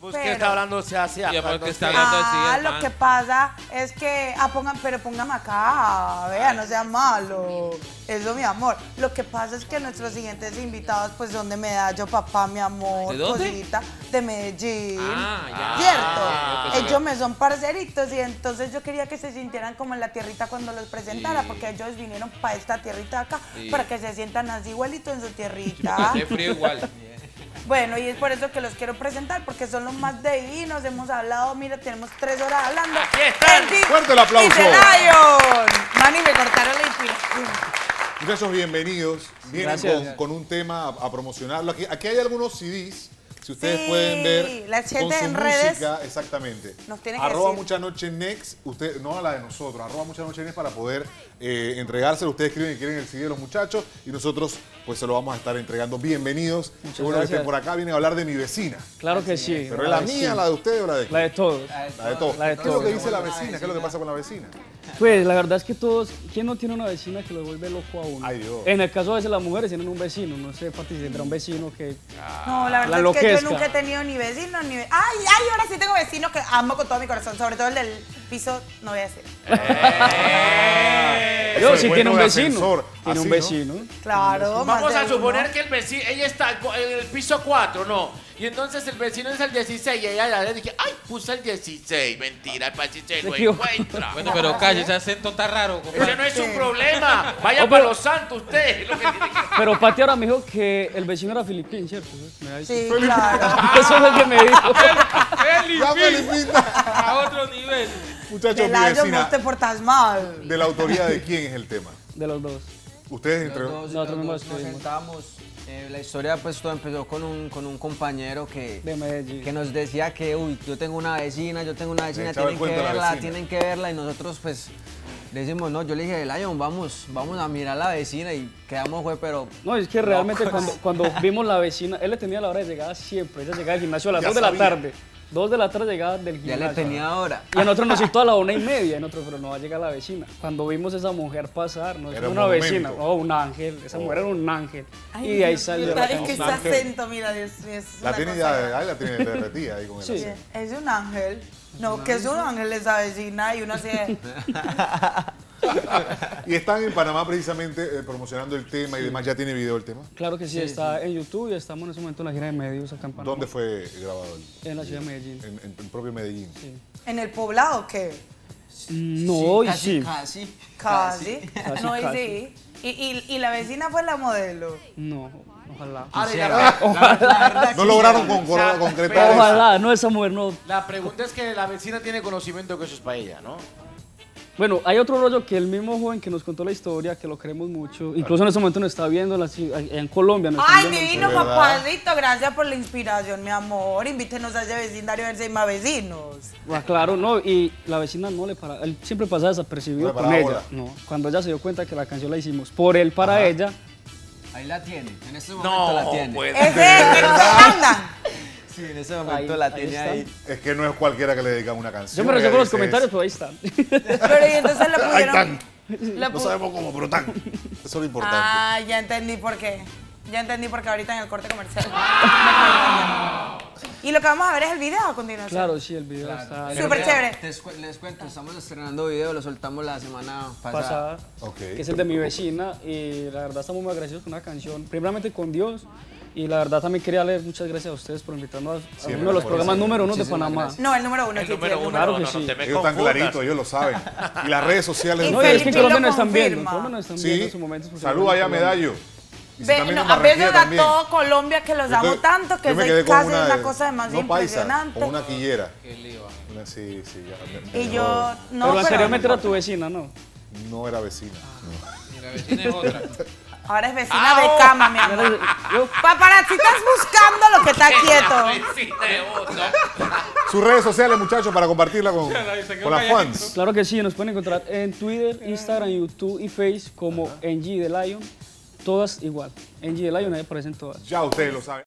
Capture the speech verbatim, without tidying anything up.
¿Vos qué está hablando se hace acá? Porque está hablando ah, así, lo que pasa es que, ah, pongan, pero póngame acá, vea, no sea malo. Eso, mi amor. Lo que pasa es que nuestros siguientes invitados, pues, son de Medallo, papá, mi amor. ¿De dónde? Cosita, de Medellín. Ah, ya. ¿Cierto? Ah, ellos me son parceritos y entonces yo quería que se sintieran como en la tierrita cuando los presentara, sí. porque ellos vinieron para esta tierrita acá, sí. para que se sientan así igualito en su tierrita. Hace frío igual. Bueno, y es por eso que los quiero presentar, porque son los más divinos. Hemos hablado, mira, tenemos tres horas hablando. ¡Aquí están! Andy ¡Fuerte el aplauso! Y The Lion. Mani, me cortaron la inspiración. Muchachos, bienvenidos. Vienen con, con un tema a, a promocionarlo. Aquí, aquí hay algunos C Ds. Si ustedes sí, pueden ver la con gente su en música, redes exactamente. Nos tiene que arroba decir. Mucha Noche Next, usted, no a la de nosotros, arroba Mucha Noche Next para poder eh, entregárselo. Ustedes escriben que quieren el C D de los muchachos y nosotros pues se lo vamos a estar entregando. Bienvenidos. Muchas Seguro que gracias. estén por acá, vienen a hablar de mi vecina. Claro que sí. ¿Pero es la mía, sí. la de ustedes o la de quién? La de todos. La de todos. La de ¿Qué es lo todos. que dice la vecina? ¿Qué es lo que pasa con la vecina? Pues la verdad es que todos, ¿quién no tiene una vecina que lo vuelve loco a uno? Ay, Dios. En el caso a veces las mujeres tienen un vecino, no sé, Pati, si tendrá un vecino que... No, la verdad La es que enloquezca. yo nunca he tenido ni vecino ni ve- Ay, ay, ahora sí tengo vecinos que amo con todo mi corazón, sobre todo el del piso, no voy a decir. Eh. Yo Eso sí es tiene un bueno de vecino. ascensor, Tiene así, un ¿no? vecino. Claro, más Vamos de a suponer uno. que el vecino, ella está en el piso cuatro, ¿no? Y entonces el vecino es el dieciséis y ella ya le dije, ay, puse el dieciséis. Mentira, el dieciséis no Se equivocó. encuentra. Bueno, pero calle, ese acento está raro, Ese compadre. no es un problema. Vaya Oh, para pero- los santos usted. es lo que tiene que- Pero Pati ahora me dijo que el vecino era filipín, ¿cierto? Me ha dicho. Sí, claro. Eso es lo que me dijo. ¡Ya, Felipita! A otro nivel. Muchachos, mi Pelayo, vecina, vos te portas mal. de la autoría de quién es el tema. De los dos. Ustedes entre... Los dos, Nosotros los mismos dos nos escribimos. sentamos. Eh, la historia pues todo empezó con un, con un compañero que, De Medellín. que nos decía que, uy, yo tengo una vecina, yo tengo una vecina, echaba el tienen que cuento a la verla, vecina. tienen que verla. Y nosotros pues le decimos, no, yo le dije, Lion, vamos, vamos a mirar a la vecina y quedamos, fue, pero... No, es que realmente cuando, cuando vimos la vecina, él le tenía la hora de llegada siempre. Ella llegaba al gimnasio a las Ya dos de la sabía. tarde. dos de la tarde llegaba del Ya gimnasio. le tenía hora. Y a nosotros nos citó a la una y media, y nosotros, pero no va a llegar la vecina. Cuando vimos a esa mujer pasar, no es Era un una monumento. vecina, no, un ángel. Esa mujer era un ángel. Ay, y de ahí Dios salió mío, la es que ese canción. acento, mira, Dios mío, es La una tiene cosa- ya, ahí la tiene derretida ahí con el Sí. acento. Es un ángel. No, que es un ángel esa vecina y uno así. Y están en Panamá precisamente eh, promocionando el tema y demás. ¿Ya tiene video el tema? Claro que sí, está en YouTube y estamos en ese momento en la gira de medios acá en Panamá. ¿Dónde fue grabado? el- En la ciudad de Medellín. En, en- en propio Medellín. Sí. ¿En el poblado qué? No, y casi, sí. Casi. Casi. Casi, No, y casi. sí. Y, y, y la vecina fue la modelo. No, ojalá. Ahora, y La, la, la verdad No que lograron sí. con, O sea, concretar eso. Ojalá, no, esa mujer no. la pregunta es que la vecina tiene conocimiento que eso es para ella, ¿no? Bueno, hay otro rollo que el mismo joven que nos contó la historia, que lo queremos mucho, incluso en ese momento nos está viendo en, la ci- en Colombia. Nos están Ay, viendo. divino De verdad. papadito, gracias por la inspiración, mi amor. Invítenos a ese vecindario a ver si hay más vecinos. Ah, claro, no, y la vecina no le para, él siempre pasa desapercibido No le con paraba ella. bola. No, cuando ella se dio cuenta que la canción la hicimos por él para Ajá. ella, Ahí la tiene, en este momento No, la tiene. pues. Ese que no se andan. Sí, en ese momento Ahí- la ahí tiene está. ahí. Es que no es cualquiera que le dedica una canción. yo me Ella reservo los dice comentarios, eso. pero ahí están. Pero y entonces le Ahí pudieron. están. le No pu- sabemos cómo, pero están. Eso es lo importante. Ah, ya entendí por qué. Ya entendí por qué ahorita en el corte comercial. Y lo que vamos a ver es el video a continuación. Claro, sí, el video está ahí. Súper Mira, chévere. Les, cu- les cuento, estamos estrenando video, lo soltamos la semana pasada. pasada, Ok. que es el de mi vecina, y la verdad estamos muy agradecidos con una canción, primeramente con Dios, y la verdad también quería darle muchas gracias a ustedes por invitarnos a, a Siempre, uno de los por programas eso. número uno de Muchísimas Panamá. gracias. No, el número uno. El Chichi, número el uno, Claro no, que no, sí. no te me Ellos están confundas. claritos, ellos lo saben. Y las redes sociales. Y No, y es que en Felipe Colombia lo nos están viendo, en confirma. Colombia nos están viendo Sí. en sus momentos. porque Salud allá, estamos en Colombia. Medallo. Y si Ve, también no, en a veces Barranquilla a también. todo Colombia que los Yo amo que- tanto que yo me soy quedé con casi una una de- cosa demasiado no paisa, impresionante. con una quillera. Qué lío. Una- sí, sí. ya, me- Y me- yo, no, pero pero anteriormente era tu vecina, ¿no? No era vecina. Y la vecina es otra. ahora es vecina de cama, mi amor. Yo, Paparazzi, estás buscando lo que está quieto. Vecina es otra. Sus redes sociales, muchachos, para compartirla con, con las fans. claro que sí, nos pueden encontrar en Twitter, Instagram, YouTube y Face como N G The Lion, todas igual. N G The Lion, ahí aparecen todas. Ya ustedes lo saben.